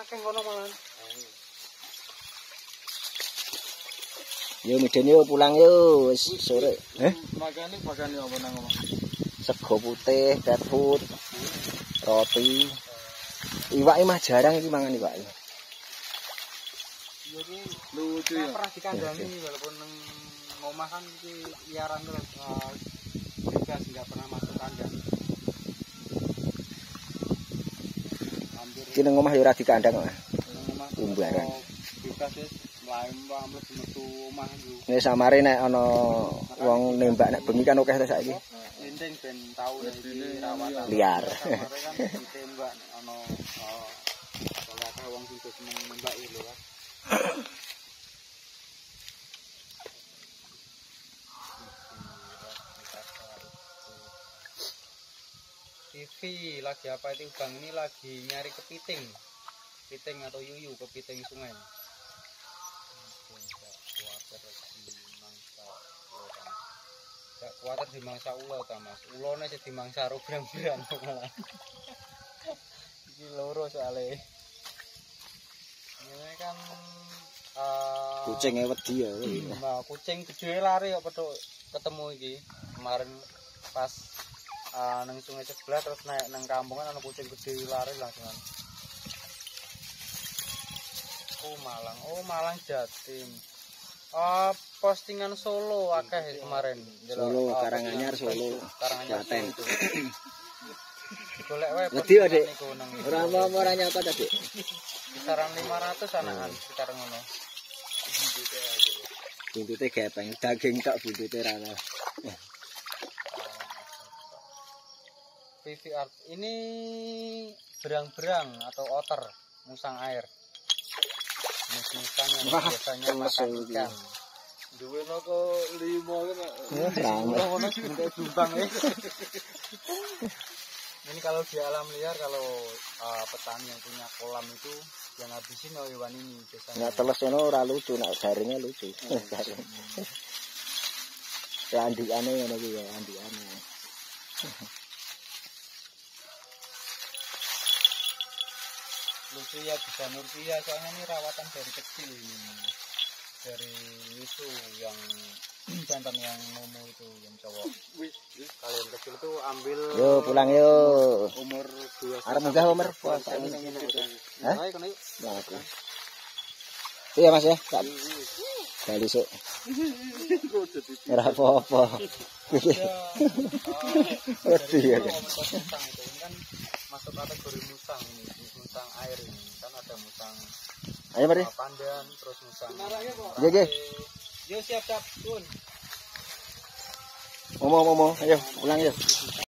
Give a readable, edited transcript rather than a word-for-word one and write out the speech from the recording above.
akeh kono malah. Yo miden yo pulang yo wis sore. Makane apa nang omah? Sego putih, cat food, roti. Iwake mah jarang iki mangan iwake. Iya ki lucu ya. Pernah dikandani walaupun nang omah kan iki liaran terus bebas enggak pernah masuk kandang. Iki nang omah yo ora dikandang kok. Nang omah umbaran. Bebas wis mlayu metu omah yo. Nek samare nek ana wong nembak nek bengi kan akeh ta saiki. Linting ben tau iki rawatan. Liar. Samare kan ditembak nek ana oleh akeh wong sing seneng nembak iki lho kan. TV lagi apa itu Bang, ini lagi nyari kepiting atau yuyu, kepiting sungai. Gak kuatir di mangsa ulo ta Mas, ulone jadi mangsa rubrang-brang malah. Iki loro soalnya. Ini kan Kucing wedi ya. Nah, kucing gede lari kok petuk ketemu iki. Kemarin pas nang sungai sebelah terus naik nang kampungan ana kucing gede lari langsungan. Oh Malang Jatim. Postingan Solo akeh kemarin. Solo Karanganyar Solo. Klaten. Golek wae wedi ya, Dik. niku nang. Ora nyapa ta, Dik. Kisaran 500 anakan sekitar ngono. Buntute gepeng, daging tok buntute ra ana. PV Art ini berang-berang atau otter musang air. Musang yang biasanya makan ikan. Duwe noko 5 kan. Ini kalau di alam liar kalau petani yang punya kolam itu yang habisin hewan ini biasanya. Nek teles ngono ora lucu, nek garingnya lucu. Ya andikane ngono kuwi ya, andikane. Lutria bisa Nurpia soalnya ini rawatan dari kecil ini. Dari itu yang jantan yang momo itu yang cowok. Kalau yang kecil itu ambil. Yo pulang yo. Umur 2. Arep munggah umur puasa ini. Hah? Ayo kono yuk. Iya Mas ya, tak bali sok. Ora apa-apa. Wedi ya. Ini kan masuk kategori musang ini, musang air ini. Kan ada musang Ayo mari. pandan, terus musang. Nggih. Yo siap-siap, Bun. Momo, ayo pulang yuk.